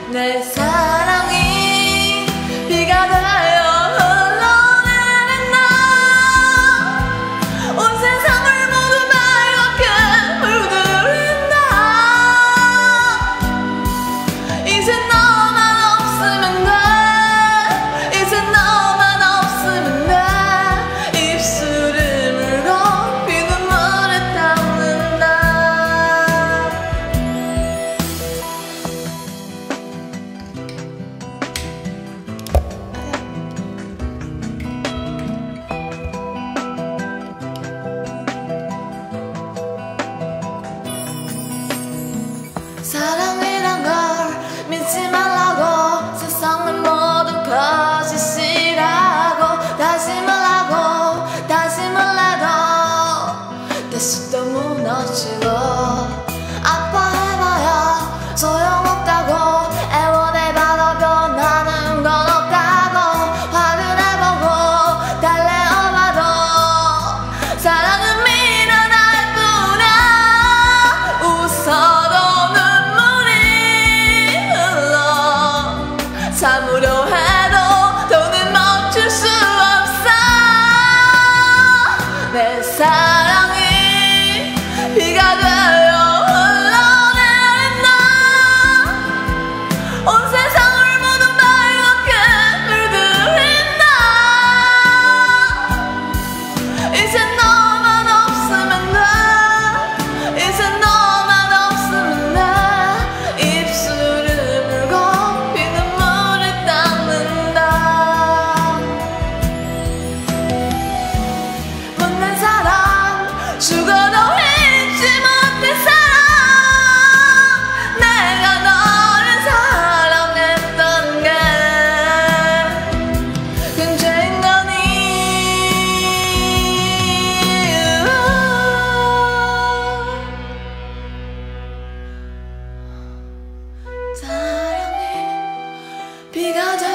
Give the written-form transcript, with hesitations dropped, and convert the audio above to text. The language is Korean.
내 사랑이 비가 되어 흘러내린다. 온 세상을 모두 빨갛게 물들인다. 이제 너만 없으면 돼. 이제 너만 없으면 돼. 입술을 물고 피눈물을 닦는다. 사랑이란 걸 믿지 말라고 세상은 모두 거짓이라고 다짐을 해도 다시 또 무너지고 아파해봐야 소용없다고 애원해봐도 변하는 건 없다고 화를 내보고 달래어봐도 사랑은 미련할 뿐이야. 웃어도 참으려 해도 더는 멈출 수 없어. 내 사랑이 비가 되어 흘러내린다. 온 세상을 모두 빨갛게 물들인다. 이제 너만 없으면 돼. 이제 너만 없으면 돼. 입술을 물고 죽어도 잊지 못해 사랑. 내가 너를 사랑했던 게 괜찮은 거니. 사랑이 비가